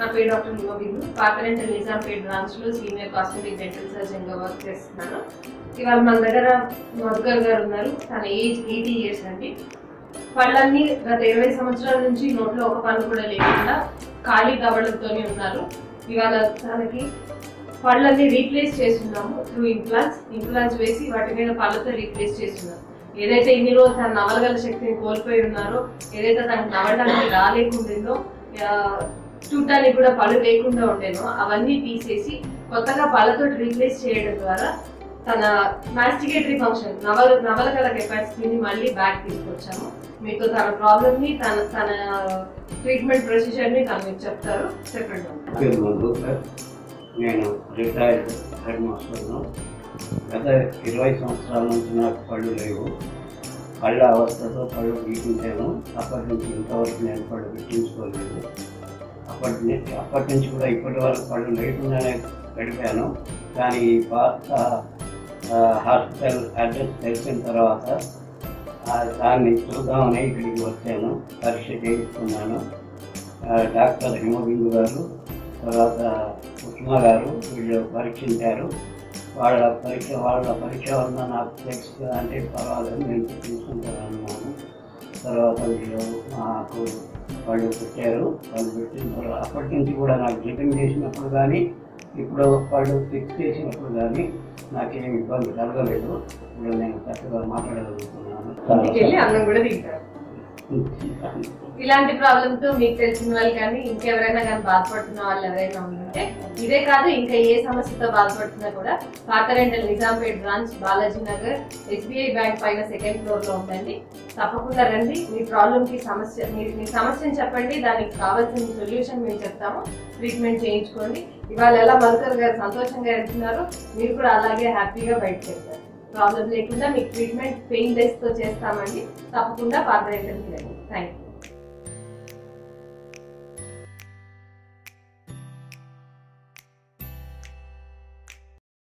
నా పేరు doctor Himabindu. Partha dental Nizampet branch లో సీనియర్ కాస్మెటిక్ డెంటల్ సర్జన్ గా వర్క్ చేస్తున్నాను. ఇవాళ మన దగ్గర మధుకర్ గారు ఉన్నారు. తన ఏజ్ 80 years అండి. పళ్ళన్నీ గత 20 సంవత్సరాల నుంచి నోట్లో ఒక పళ్ళు కూడా లేకుండా ఖాళీ దవడలతోనే ఉన్నారు. ఇవాళ తనకి పళ్ళన్నీ రీప్లేస్ చేస్తున్నాము త్రూ ఇంప్లాంట్స్ వేసి వాటి మీద పళ్ళతో రీప్లేస్ చేస్తున్నాము. ఏదైతే ఇన్ని రోజులు తన నవలగల శక్తిని కోల్పోయి ఉన్నారో, ఏదైతే తనకు నవ్వడానికి రాలేకుండిందో, చూడటానికి కూడా పళ్ళు లేకుండా ఉండేనో, అవన్నీ తీసేసి కొత్తగా పళ్ళతో రీప్లేస్ చేయడం ద్వారా తన మాస్టికేటరీ ఫంక్షన్ నవలగల కెపాసిటీని మళ్ళీ బ్యాక్ తీసుకొచ్చాము. మీకు తన ప్రాబ్లమ్ ని తన ట్రీట్మెంట్ ప్రొసీజర్ ని తను మీకు చెప్తారు. చెప్పండి. నేను రిటైర్డ్ హెడ్ మాస్టర్ను. గత 20 సంవత్సరాల నుంచి నాకు పళ్ళు లేవు. పళ్ళ అవస్థతో పళ్ళు గీకించాను. అప్పటి నుంచి ఇంతవరకు నేను పళ్ళు పెట్టించుకోలేదు. అప్పటి నుంచి కూడా ఇప్పటి వరకు పళ్ళు లేకుండానే గడిపాను. కానీ పాత హాస్పిటల్ అడ్రస్ తెలిసిన తర్వాత దాన్ని చూద్దామని ఇక్కడికి వచ్చాను. పరీక్ష చేయించుకున్నాను. డాక్టర్ హిమబిందు గారు, తర్వాత ఉష్మా గారు వీళ్ళు పరీక్షించారు. వాళ్ళ పరీక్ష వల్ల నాకు తెలుసు అంటే పర్వాలేదు, నేను తీసుకుంటాను అన్నాను. తర్వాత వీళ్ళు నాకు వాళ్ళు పెట్టారు. వాళ్ళు పెట్టిన తర్వాత అప్పటి నుంచి కూడా నాకు జిప్పింగ్ చేసినప్పుడు కానీ, ఇప్పుడు వాళ్ళు ఫిక్స్ చేసినప్పుడు కానీ నాకేం ఇబ్బంది కలగలేదు. ఇప్పుడు నేను చక్కగా మాట్లాడగలుగుతున్నాను. ఇలాంటి ప్రాబ్లమ్ తో మీకు తెలిసిన వాళ్ళు కానీ ఇంకెవరైనా కానీ బాధపడుతున్న వాళ్ళు ఎవరైనా ఉంటే, ఇదే కాదు ఇంకా ఏ సమస్యతో బాధపడుతున్నా కూడా Partha dental Nizampet branch, Balaji Nagar, SBI bank పైన 2nd floor లో ఉందండి. తప్పకుండా రండి. మీ ప్రాబ్లమ్ కి మీ సమస్యను చెప్పండి, దానికి కావాల్సిన సొల్యూషన్ మేము చెప్తాము. ట్రీట్మెంట్ చేయించుకోండి. ఇవాళ ఎలా మధుకర్ గారు సంతోషంగా వెళ్తున్నారో మీరు కూడా అలాగే హ్యాపీగా బయటకు వెళ్తారు. ప్రాబ్లం లేకుండా మీకు ట్రీట్మెంట్ పెయిన్ లెస్ తో చేస్తామండి. తప్పకుండా పార్థ డెంటల్కి రండి. Thank you.